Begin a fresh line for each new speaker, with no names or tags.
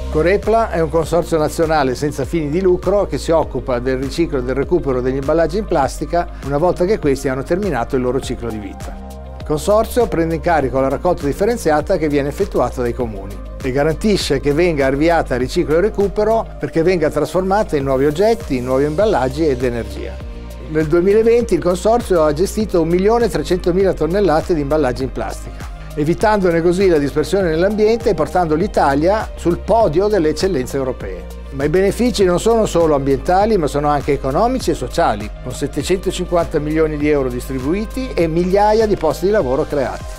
Corepla è un consorzio nazionale senza fini di lucro che si occupa del riciclo e del recupero degli imballaggi in plastica una volta che questi hanno terminato il loro ciclo di vita. Il consorzio prende in carico la raccolta differenziata che viene effettuata dai comuni e garantisce che venga avviata al riciclo e recupero perché venga trasformata in nuovi oggetti, in nuovi imballaggi ed energia. Nel 2020 il consorzio ha gestito 1.300.000 tonnellate di imballaggi in plastica, evitandone così la dispersione nell'ambiente e portando l'Italia sul podio delle eccellenze europee. Ma i benefici non sono solo ambientali, ma sono anche economici e sociali, con 750 milioni di euro distribuiti e migliaia di posti di lavoro creati.